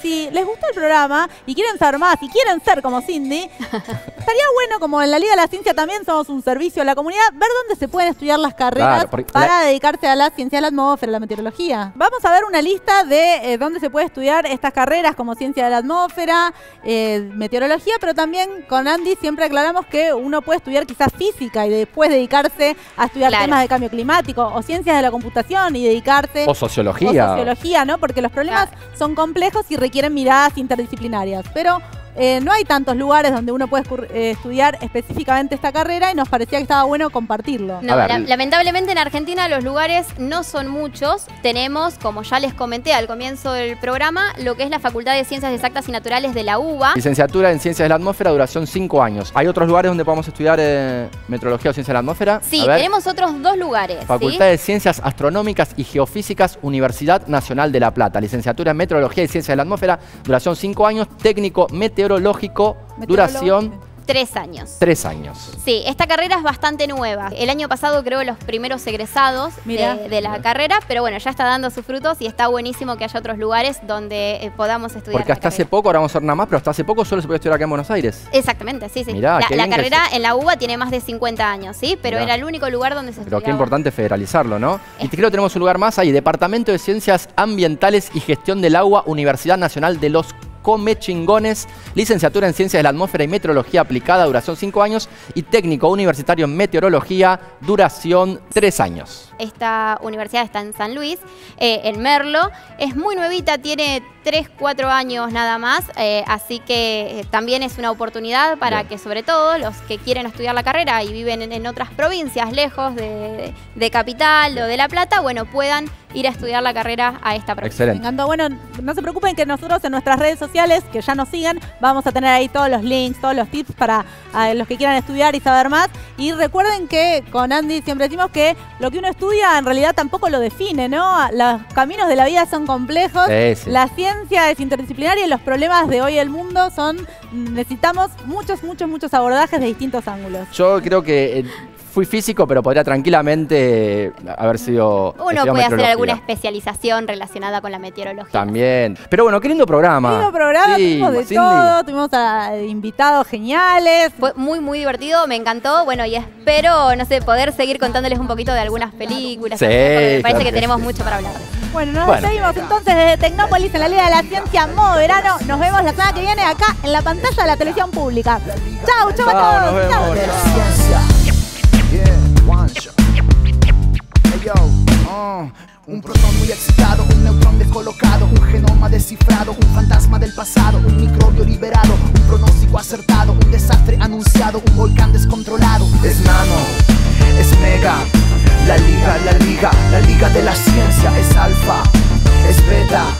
si les gustó el programa y quieren saber más y quieren ser como Cindy, estaría bueno, como en la Liga de la Ciencia también somos un servicio a la comunidad, ver dónde se pueden estudiar las carreras para dedicarse a la ciencia de la atmósfera, a la meteorología. Vamos a ver una lista de dónde se puede estudiar estas carreras como ciencia de la atmósfera, meteorología, pero también con Andy siempre aclaramos que uno puede estudiar quizás física y después dedicarse a estudiar temas de cambio climático, o ciencias de la computación y dedicarse... O sociología. O sociología, ¿no? Porque los problemas son complejos y requieren miradas interdisciplinarias. Pero no hay tantos lugares donde uno puede estudiar específicamente esta carrera y nos parecía que estaba bueno compartirlo. No, lamentablemente en Argentina los lugares no son muchos. Tenemos, como ya les comenté al comienzo del programa, lo que es la Facultad de Ciencias Exactas y Naturales de la UBA. Licenciatura en Ciencias de la Atmósfera, duración 5 años. ¿Hay otros lugares donde podamos estudiar meteorología o ciencia de la atmósfera? Sí, tenemos otros 2 lugares. Facultad de Ciencias Astronómicas y Geofísicas, Universidad Nacional de La Plata. Licenciatura en Meteorología y Ciencias de la Atmósfera, duración 5 años. Técnico meteorológico, duración 3 años. 3 años. Sí, esta carrera es bastante nueva. El año pasado creo los primeros egresados de la carrera, pero bueno, ya está dando sus frutos y está buenísimo que haya otros lugares donde podamos estudiar. Porque hasta hace poco, ahora vamos a ver nada más, pero hasta hace poco solo se podía estudiar acá en Buenos Aires. Exactamente, sí, sí. Mirá, la carrera en la UBA tiene más de 50 años, ¿sí? Pero era el único lugar donde se estudiaba. Pero qué importante federalizarlo, ¿no? Y creo que tenemos un lugar más ahí, Departamento de Ciencias Ambientales y Gestión del Agua, Universidad Nacional de los Comechingones, licenciatura en Ciencias de la Atmósfera y Meteorología Aplicada, duración 5 años, y técnico universitario en Meteorología, duración 3 años. Esta universidad está en San Luis, en Merlo. Es muy nuevita, tiene 3, 4 años nada más, así que también es una oportunidad para que sobre todo los que quieren estudiar la carrera y viven en otras provincias lejos de Capital o de La Plata, bueno, puedan ir a estudiar la carrera a esta provincia. Excelente. Me encantó. Bueno, no se preocupen que nosotros en nuestras redes sociales, que ya nos sigan, vamos a tener ahí todos los links, todos los tips para los que quieran estudiar y saber más. Y recuerden que con Andy siempre decimos que lo que uno estudia en realidad tampoco lo define, ¿no? Los caminos de la vida son complejos, la ciencia es interdisciplinaria y los problemas de hoy del mundo necesitamos muchos abordajes de distintos ángulos. Yo creo que fui físico, pero podría tranquilamente haber sido... Uno puede hacer alguna especialización relacionada con la meteorología. También. Pero bueno, qué lindo programa. Lindo programa, tuvimos de todo, tuvimos invitados geniales. Fue muy divertido, me encantó. Bueno, y espero, no sé, poder seguir contándoles un poquito de algunas películas. Sí, porque me parece que tenemos mucho para hablar. Bueno, nos despedimos entonces desde Tecnópolis en la Liga de la Ciencia modo verano. Nos vemos la semana que viene acá en la pantalla de la televisión pública. Chau a todos. Nos vemos. Un protón muy excitado, un neutrón descolocado, un genoma descifrado, un fantasma del pasado, un microbio liberado, un pronóstico acertado, un desastre anunciado, un volcán descontrolado. Es nano, es mega, la liga de la ciencia es alfa, es beta,